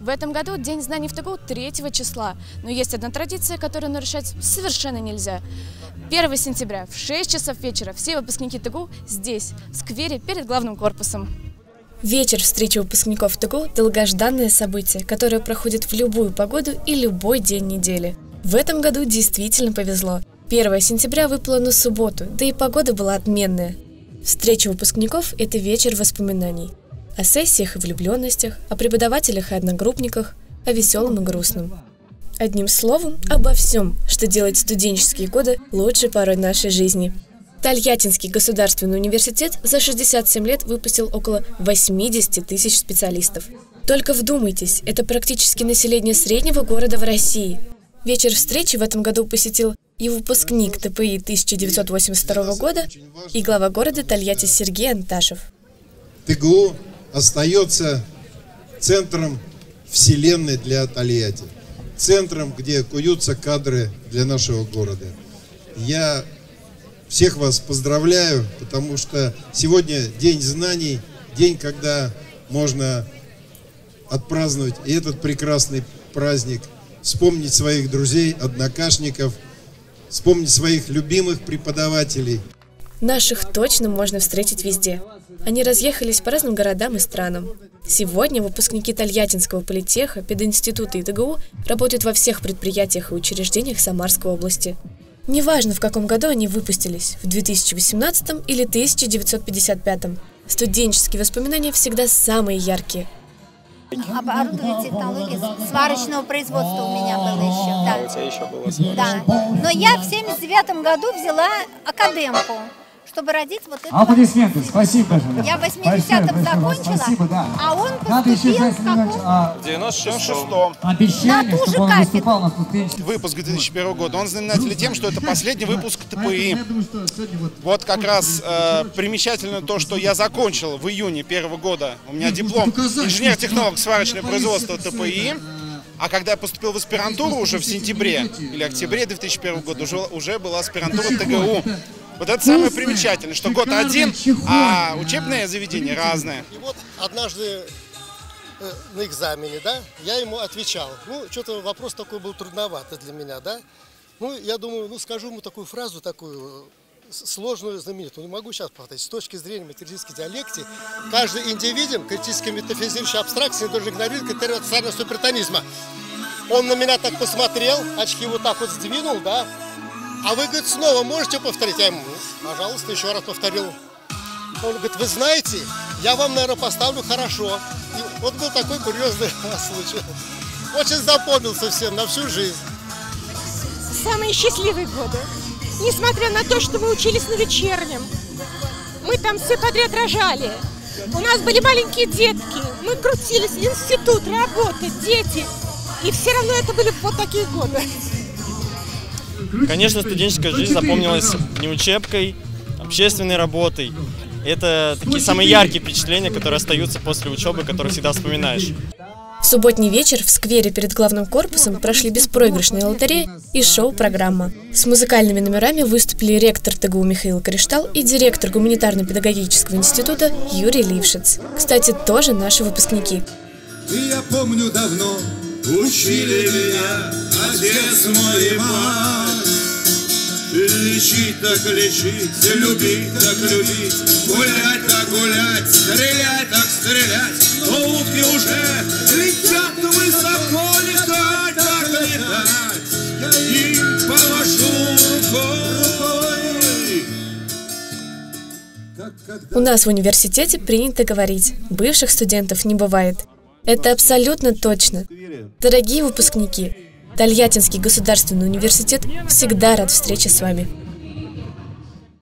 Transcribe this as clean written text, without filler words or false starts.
В этом году День знаний в ТГУ 3 числа, но есть одна традиция, которую нарушать совершенно нельзя. 1 сентября в 6 часов вечера все выпускники ТГУ здесь, в сквере перед главным корпусом. Вечер встречи выпускников ТГУ – долгожданное событие, которое проходит в любую погоду и любой день недели. В этом году действительно повезло. 1 сентября выпало на субботу, да и погода была отменная. Встреча выпускников – это вечер воспоминаний. О сессиях и влюбленностях, о преподавателях и одногруппниках, о веселом и грустном. Одним словом, обо всем, что делает студенческие годы лучшей порой нашей жизни. Тольяттинский государственный университет за 67 лет выпустил около 80 тысяч специалистов. Только вдумайтесь, это практически население среднего города в России. Вечер встречи в этом году посетил и выпускник ТПИ 1982 года, и глава города Тольятти Сергей Анташев. ТГУ остается центром вселенной для Тольятти, центром, где куются кадры для нашего города. Я всех вас поздравляю, потому что сегодня День знаний, день, когда можно отпраздновать и этот прекрасный праздник, вспомнить своих друзей, однокашников, вспомнить своих любимых преподавателей. Наших точно можно встретить везде. Они разъехались по разным городам и странам. Сегодня выпускники Тольяттинского политеха, пединститута и ТГУ работают во всех предприятиях и учреждениях Самарской области. Неважно, в каком году они выпустились, в 2018 или 1955. Студенческие воспоминания всегда самые яркие. Оборудование технологии сварочного производства у меня было еще. Да. У тебя еще было. Да. Но я в 79 году взяла академку, чтобы родить вот это. Аплодисменты, спасибо. Я в 80-м закончила, спасибо, да. а он поступил в каком? В 96-м. Обещание, чтобы он выступал на студенчестве. Выпуск 2001 года, он знаменателен тем, что это последний выпуск ТПИ. Вот как раз примечательно то, что я закончил в июне 2001 года. У меня диплом инженер-технолог сварочное производство ТПИ. А когда я поступил в аспирантуру уже в сентябре или октябре 2001 года, уже была аспирантура ТГУ. Вот это самое примечательное, что год один, а учебное заведение разное. И вот однажды на экзамене, да, я ему отвечал. Ну, что-то вопрос такой был трудноватый для меня, да. Ну, я думаю, ну, скажу ему такую фразу, такую сложную, знаменитую. Не могу сейчас повторить. С точки зрения материалистической диалектики, каждый индивидуум, критически метафизической абстракции, должен игнорировать критерии социального супертонизма. Он на меня так посмотрел, очки вот так вот сдвинул, да. А вы, говорит, снова можете повторить? Я ему, пожалуйста, еще раз повторил. Он говорит, вы знаете, я вам, наверное, поставлю хорошо. И вот был такой курьезный случай. Очень запомнился всем на всю жизнь. Самые счастливые годы. Несмотря на то, что мы учились на вечернем, мы там все подряд рожали. У нас были маленькие детки, мы крутились, институт, работа, дети. И все равно это были вот такие годы. Конечно, студенческая жизнь запомнилась не учебкой, общественной работой. Это такие самые яркие впечатления, которые остаются после учебы, которые всегда вспоминаешь. В субботний вечер в сквере перед главным корпусом прошли беспроигрышные лотереи и шоу-программа. С музыкальными номерами выступили ректор ТГУ Михаил Кориштал и директор гуманитарно-педагогического института Юрий Лившиц. Кстати, тоже наши выпускники. Я помню давно, учили меня отец мой и мать. Лечить так лечить, любить так любить, гулять так гулять, стрелять так стрелять. Но утки уже летят высоко, летать так летать. И помашу рукой. У нас в университете принято говорить, бывших студентов не бывает. Это абсолютно точно. Дорогие выпускники, Тольяттинский государственный университет всегда рад встрече с вами.